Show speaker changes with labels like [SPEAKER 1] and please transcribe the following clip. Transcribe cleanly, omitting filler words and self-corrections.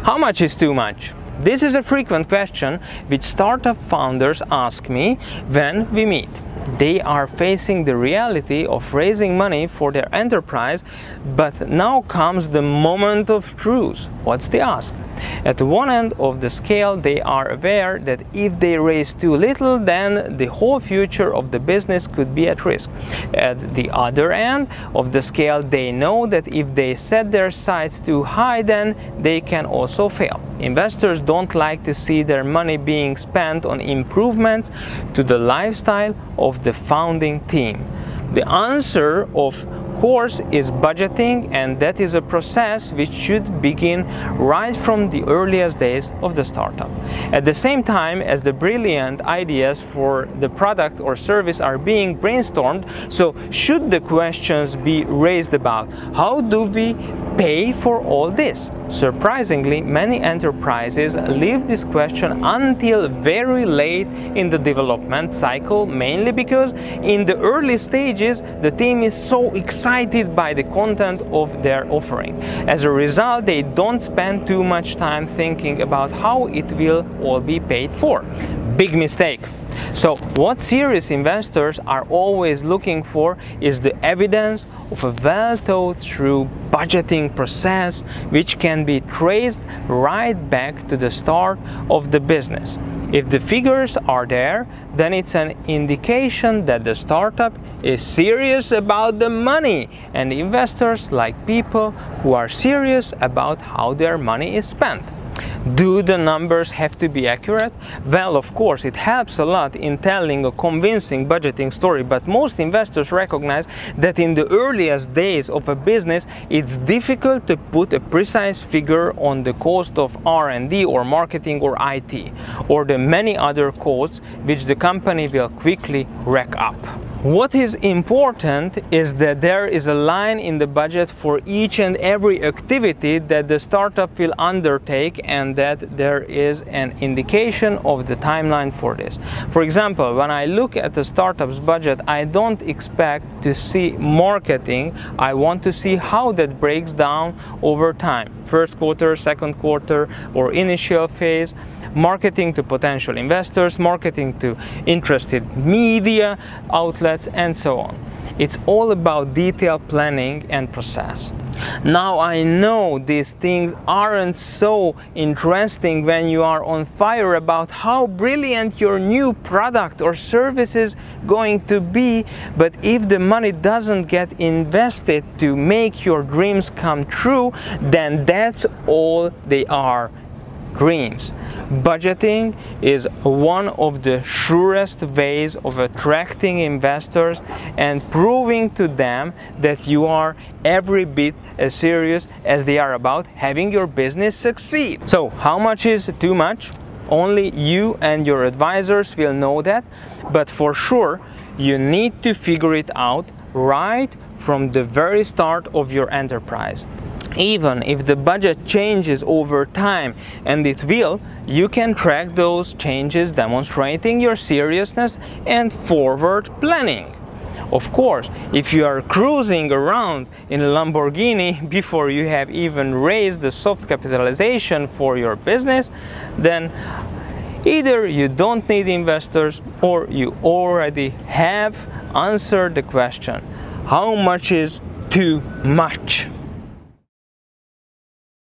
[SPEAKER 1] How much is too much? This is a frequent question which startup founders ask me when we meet. They are facing the reality of raising money for their enterprise, but now comes the moment of truth. What's the ask? At one end of the scale, they are aware that if they raise too little, then the whole future of the business could be at risk. At the other end of the scale, they know that if they set their sights too high, then they can also fail. Investors don't like to see their money being spent on improvements to the lifestyle of the founding team. The answer, of course, is budgeting, and that is a process which should begin right from the earliest days of the startup. At the same time as the brilliant ideas for the product or service are being brainstormed, so should the questions be raised about how do we pay for all this? Surprisingly, many enterprises leave this question until very late in the development cycle, mainly because in the early stages the team is so excited by the content of their offering. As a result, they don't spend too much time thinking about how it will all be paid for. Big mistake. So what serious investors are always looking for is the evidence of a well thought through budgeting process which can be traced right back to the start of the business. If the figures are there, then it's an indication that the startup is serious about the money, and investors like people who are serious about how their money is spent. Do the numbers have to be accurate? Well, of course, it helps a lot in telling a convincing budgeting story, but most investors recognize that in the earliest days of a business, it's difficult to put a precise figure on the cost of R&D or marketing or IT, or the many other costs which the company will quickly rack up. What is important is that there is a line in the budget for each and every activity that the startup will undertake, and that there is an indication of the timeline for this. For example, when I look at the startup's budget, I don't expect to see marketing. I want to see how that breaks down over time. First quarter, second quarter, or initial phase. Marketing to potential investors, marketing to interested media outlets, and so on. It's all about detailed planning and process. Now, I know these things aren't so interesting when you are on fire about how brilliant your new product or service is going to be, but if the money doesn't get invested to make your dreams come true, then that's all they are. Dreams. Budgeting is one of the surest ways of attracting investors and proving to them that you are every bit as serious as they are about having your business succeed. So, how much is too much? Only you and your advisors will know that, but for sure you need to figure it out right from the very start of your enterprise. Even if the budget changes over time, and it will, you can track those changes, demonstrating your seriousness and forward planning. Of course, if you are cruising around in a Lamborghini before you have even raised the soft capitalization for your business, then either you don't need investors or you already have answered the question, how much is too much?